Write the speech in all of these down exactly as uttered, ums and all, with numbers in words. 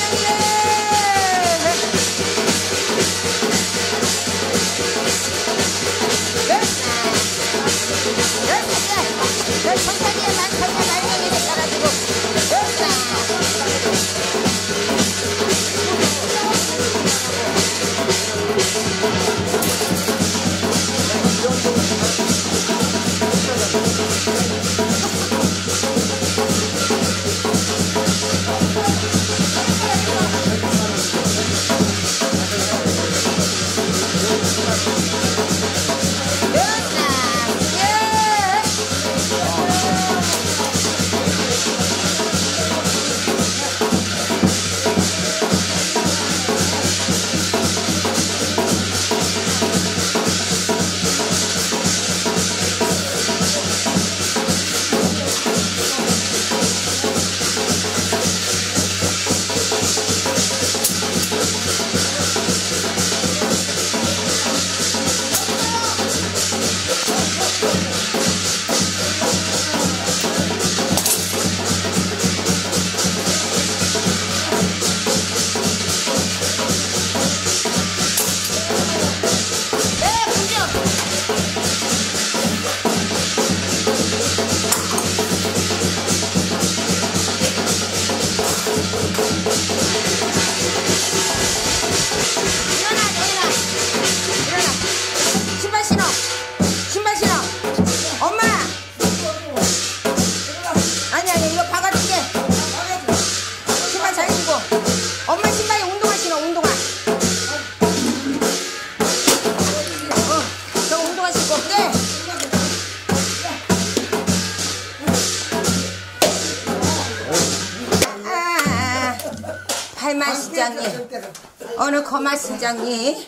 신장님, 어느 거마 신장님,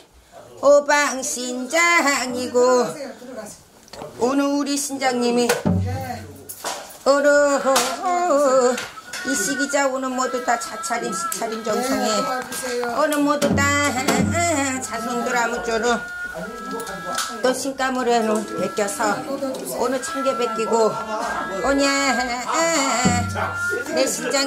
오방 신장이고 오늘 우리 신장님이 어느 이 시기자 오늘 모두 다 자차림 시차림 정성에 어느 모두 다 자손들 아무쪼록 또 신감을 해놓은 베껴서 오늘 참게 베끼고 오냐 내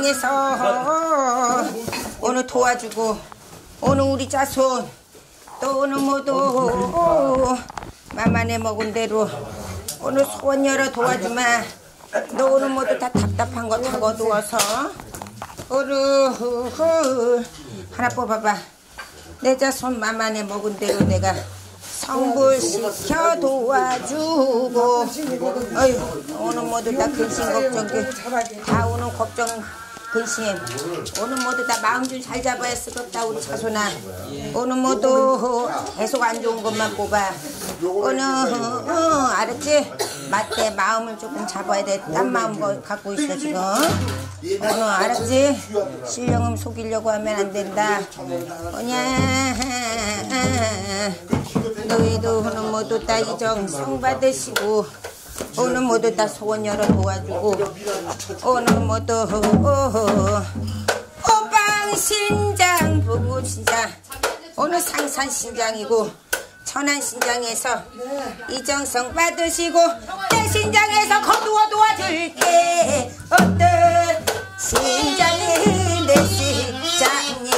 신장에서 오늘 도와주고 오늘 우리 자손 또 오늘 모두 만만해 먹은 대로 오늘 소원 열어 도와주마. 너 오늘 모두 다 답답한 거 다 거두어서 오늘 하나 뽑아봐. 내 자손 만만해 먹은 대로 내가 성불시켜 도와주고 어휴 오늘 모두 다 근심 걱정 다 오늘 걱정 근심 오늘 모두 다 마음 좀 잘 잡아야 쓰겠다 우리 자손아. 오늘 모두 계속 안 좋은 것만 뽑아. 오늘 어, 알았지? 맞대 마음을 조금 잡아야 돼. 딴 마음 갖고 있어 지금. 오늘 알았지? 신령음 속이려고 하면 안 된다. 오냐 너희도 오늘 모두 다 이정성 받으시고 오늘 모두 다 소원 열어 도와주고 오늘 모두 오방신장 부부신장 오늘 상산신장이고 천안신장에서 이정성 받으시고 내 신장에서 거두어 도와줄게. 어떤 신장이 내 신장이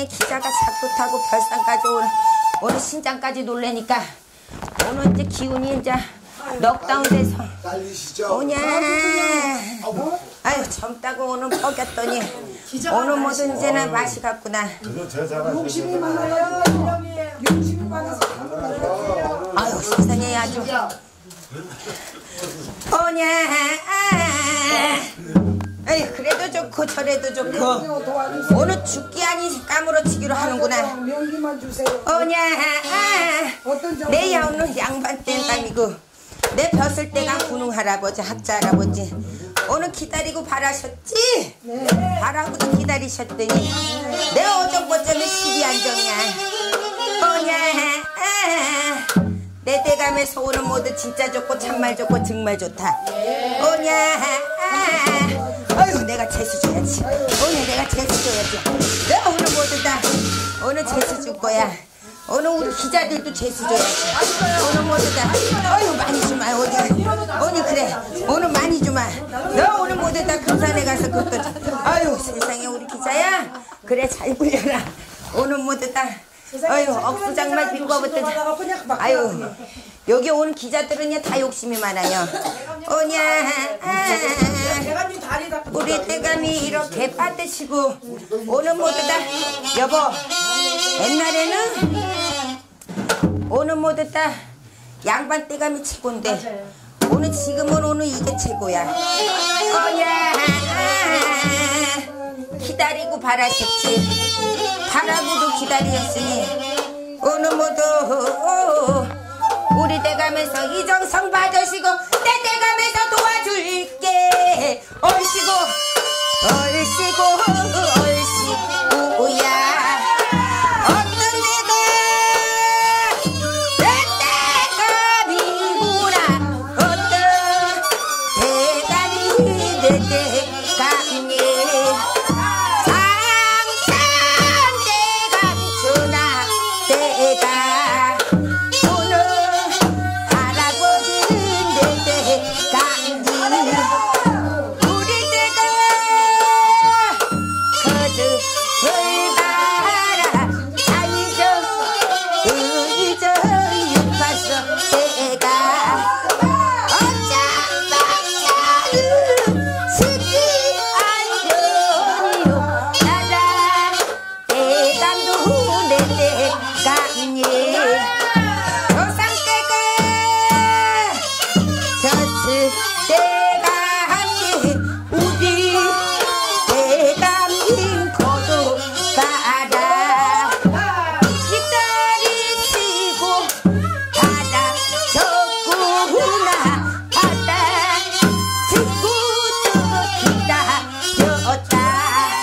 세상에 기자가 자꾸 타고 별산까지 오는 오늘 신장까지 놀래니까 오늘 이제 기운이 이제 넉다운 돼서 오냐. 아유 젊다고 오늘 먹였더니 오늘 뭐든 이제는 맛이 갔구나. 욕심이 많아요. 욕심이 많아서. 아유 세상에 아주 오냐. 아유 그래도 좋고 저래도 좋고 오늘 죽기 아니 까무러치기로 하는구나. 명기만 주세요. 오냐. 내 야오는 양반 땡감이고 내 벼슬 때가 군웅 할아버지 학자 할아버지 오늘 기다리고 바라셨지? 네. 바라고도 기다리셨더니 내 어정거정이 십이 안정이야. 오냐. 내 대감에서 오늘 모두 진짜 좋고 참말 좋고 정말 좋다. 오냐. 아유 내가 재수 줘야지. 오늘 내가 재수 줘야지. 내가 오늘 모두 다 오늘 재수 줄 거야. 오늘 우리 기자들도 재수 줘야지. 오늘 모두 다 아유 많이 주마. 어디 어디 그래 오늘 많이 주마. 너 오늘 모두 다 금산에 가서 그것도 아유 세상에 우리 기자야 그래 잘 굴려라. 오늘 모두 다 아유 억수장만 빌고부터 아유 여기 오는 기자들은 다 욕심이 많아요. 오냐. 우리 대감이 이렇게 빠뜨시고 오늘 모두 다 여보 옛날에는 오늘 모두 다 양반 대감이 최고인데 오늘 지금은 오늘 이게 최고야. 오냐. 기다리고 바라셨지. 바라고도 기다리셨으니 오늘 모두 우리 대감에서 이정성 받으시고 내 대감에서 도와줄게. 얼씨구 얼씨구 얼씨구야. 어떤 내가 내 대감이구나. 어떤 대감이 내 대감이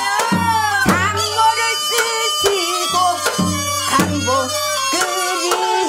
장모를 쓰시고 한복 그리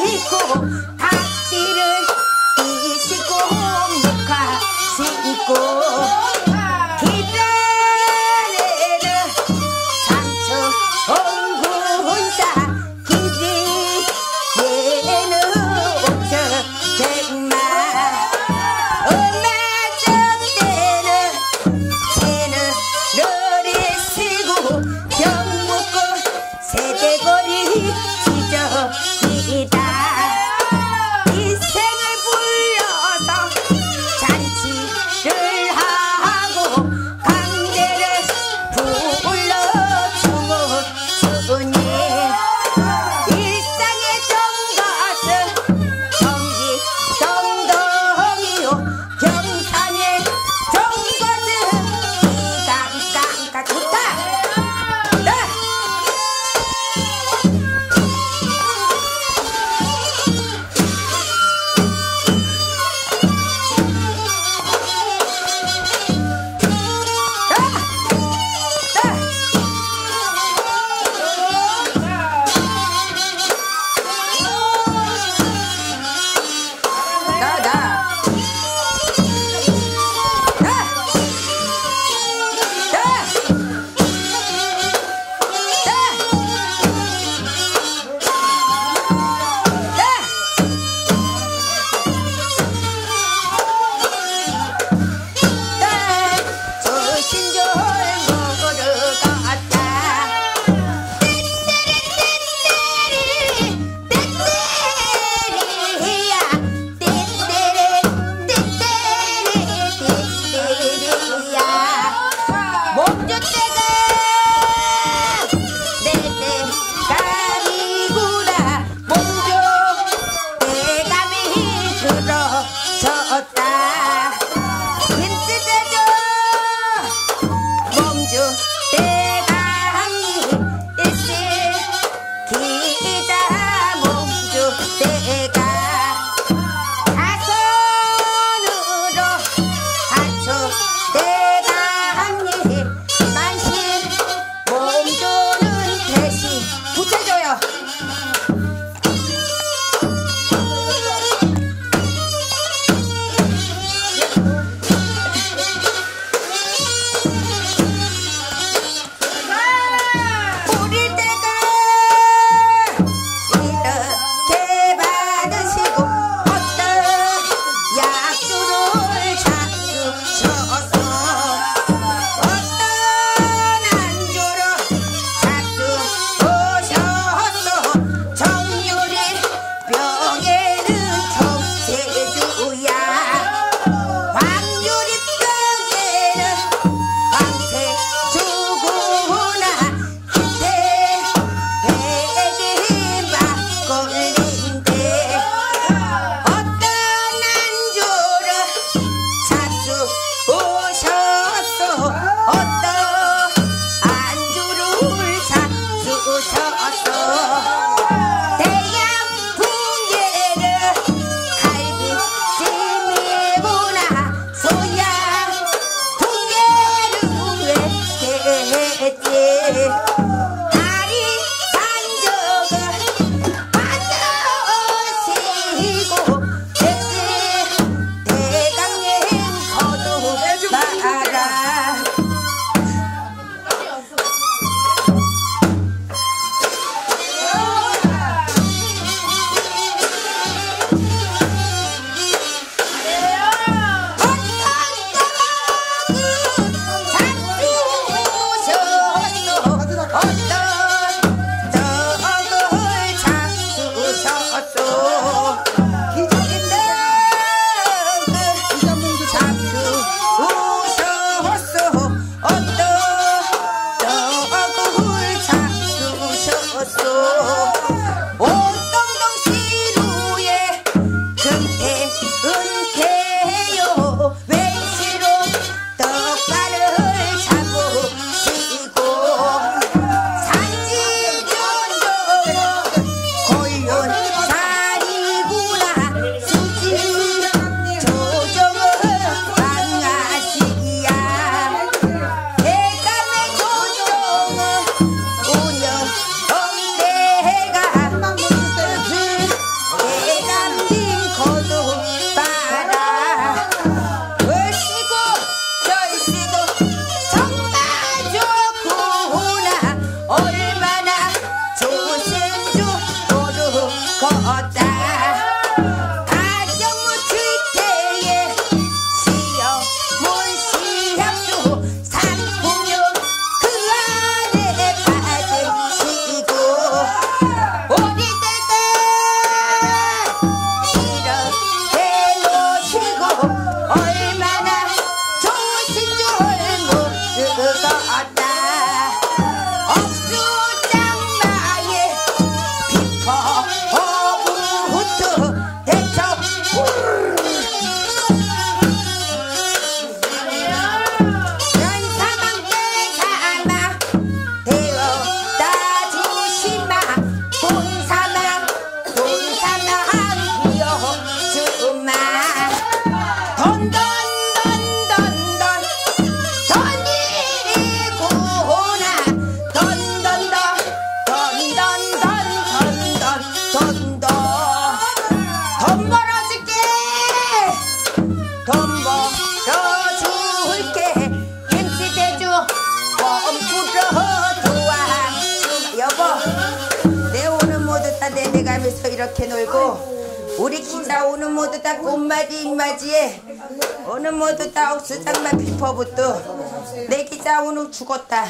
가면서 이렇게 놀고 우리 기자 오늘 모두 다 꽃맞이 입맞이에 오늘 모두 다 옥수장만 피퍼부터 내 기자 오늘 죽었다.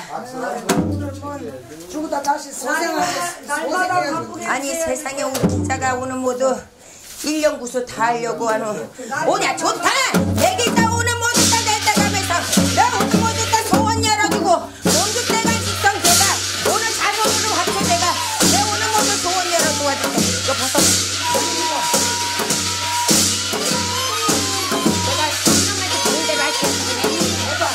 죽어다 다시 고생하셨어. 아니 세상에 우리 기자가 오늘 모두 일 년 구수 다 하려고 하는 오냐 좋다. 내 기자 오늘 모두 다 냈다 가면서 너 오늘 모두 다 소원 열어주고 모두 때가 직성 제가 오늘 자손으로 합쳐 내가 내 오늘 모두 소원 열어주고 하던데 이거 벗어. 내가 신랑한테 좋은 대로 할게. 해봐.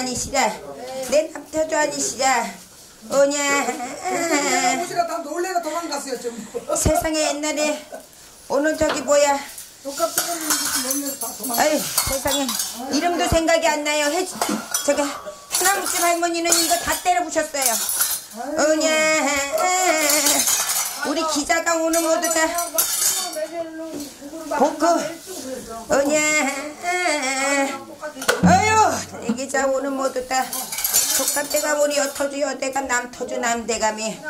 아니시라 내 남터주 아니시라 오냐 오시라 다 놀래가 도망갔어요 좀. 세상에 옛날에 오늘 저기 뭐야 독감 뜨거운 다 도망. 아유 세상에 이름도 생각이 안 나요. 해 저기 하나무집 할머니는 이거 다 때려 부셨어요. 오냐 우리 기자가 오늘 모두 다 복구 오냐 아유 내 기자 오늘 모두 다 독감대가 우리 여터주 여대감 남터주 남대감이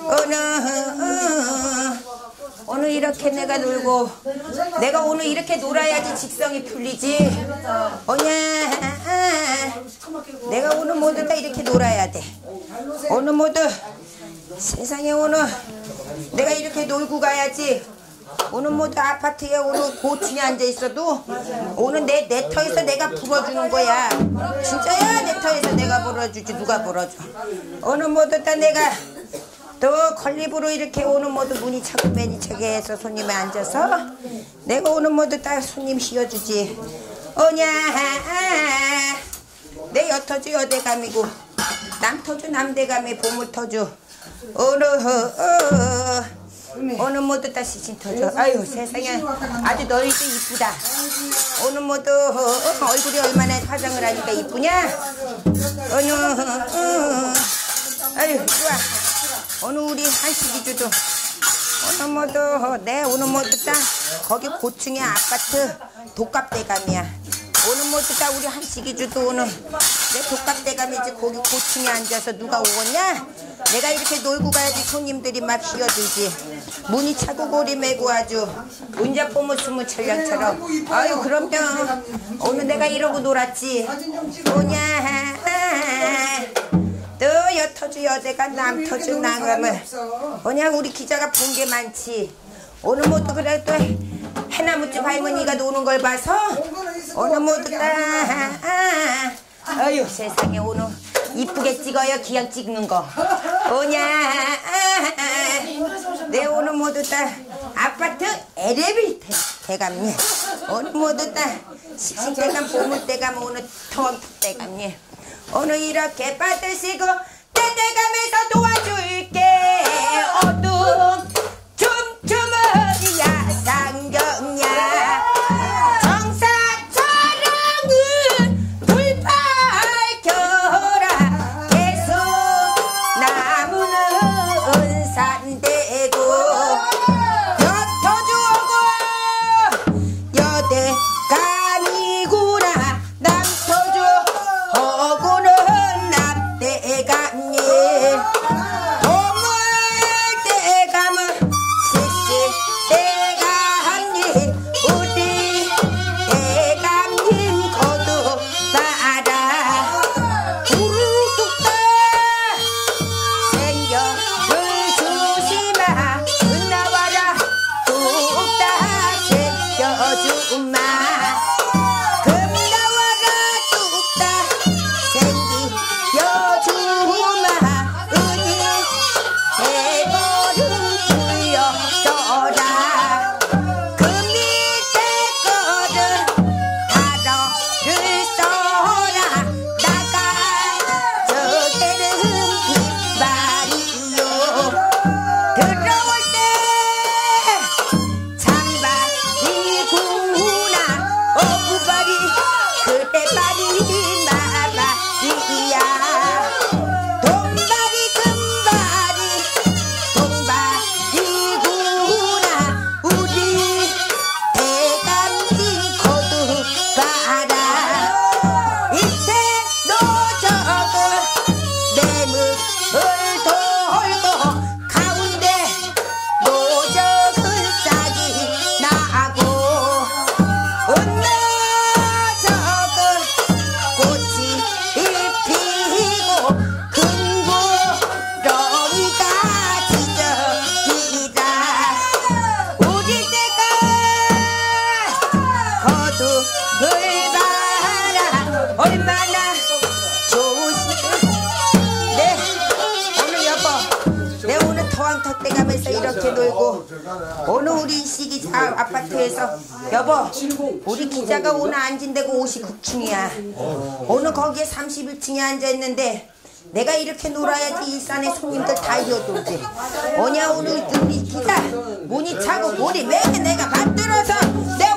오늘 오늘 이렇게 내가 놀고 내가 오늘 이렇게 놀아야지 직성이 풀리지. 오냐 내가 오늘 모두 다 이렇게 놀아야 돼. 오늘 모두 세상에 오늘 내가 이렇게 놀고 가야지. 오늘 모두 아파트에 오늘 고층에 앉아있어도 오늘 내, 내 터에서 내가 불어주는 거야. 진짜야. 내 터에서 내가 불어주지 누가 불어줘. 오늘 모두 다 내가 또 건립으로 이렇게 오늘 모두 문이 차고 매니 차게 해서 손님에 앉아서 내가 오늘 모두 다 손님 씌워주지. 오냐 내 여터주 여대감이고 남터주 남대감이 보물터주 오늘 어, 오늘 모두 다 시신터주. 아유 세상에 아주 너희도 이쁘다. 오늘 모두 어, 얼굴이 얼마나 화장을 하니까 이쁘냐. 오늘 어, 아유 좋아. 오늘 우리 한식이주도 오늘 모두 내 오늘 모두 다 거기 고층의 아파트 독갑대감이야. 오늘 모두 다 우리 한식이주도 오늘 내 독갑대감이지. 거기 고층에 앉아서 누가 오겠냐. 내가 이렇게 놀고 가야지 손님들이 막 휘어들지. 문이 차고 고리 메고 아주 운자뽀무 스무 찰량처럼. 아유 그럼요. 오늘 내가 이러고 놀았지. 뭐냐 또 여터주 여대가 남터주 나감을 그냥 우리 기자가 본 게 많지. 오늘 모두 그래 또 해나무집 할머니가 노는 걸 봐서 오늘 모두 다 아유 세상에 오늘 이쁘게 찍어요. 기왕 찍는 거 뭐냐 내 오늘 모두 다 아파트 엘리베이터 대감님 오늘 모두 다 식신대감 보물대감 오늘 터원대감님 오늘 이렇게 받으시고 떼떼감에서 도와줄게. 어둠 춤추머리야 상경야 정사처럼은 불 밝혀라. 계속 나무는 산대고 여터주 오고 여대감이구나. 남터주 오고는 남대감이 보물대감은 이렇게 놀고 오늘 우리 시기 자 아파트에서 여보 우리 기자가 오늘 앉은 데가 오십구 층이야. 오늘 거기에 삼십일 층에 앉아있는데 내가 이렇게 놀아야지 일산에 손님들 다 이어들지. 뭐냐 오늘 우리 기자 문이 차고 우리 매개 내가 만들어서 내